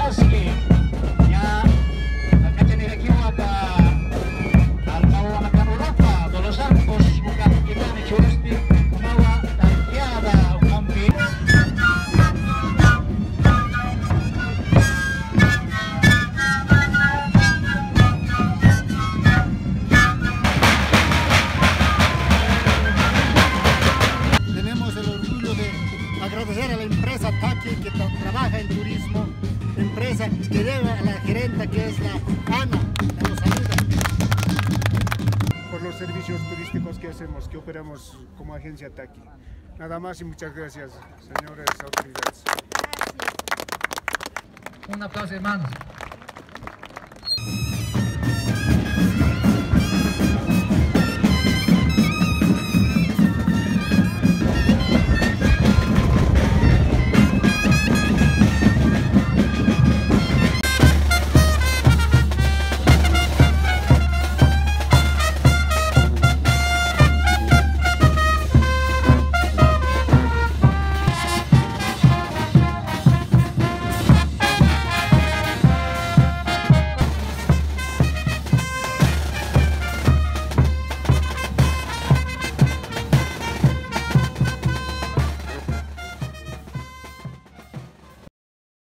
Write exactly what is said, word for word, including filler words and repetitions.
Oski. Ya, nakatyan nila kiwa ka Almawa na Kanurapa, de los Arcos, bukan kita ni Chusti, Mawa, Tantiada, Ukampi. Agradecer a la empresa Taki que trabaja en turismo, empresa que lleva a la gerenta que es la Ana, que nos ayuda. Por los servicios turísticos que hacemos, que operamos como agencia Taki. Nada más y muchas gracias, señores autoridades. Un aplauso, hermanos.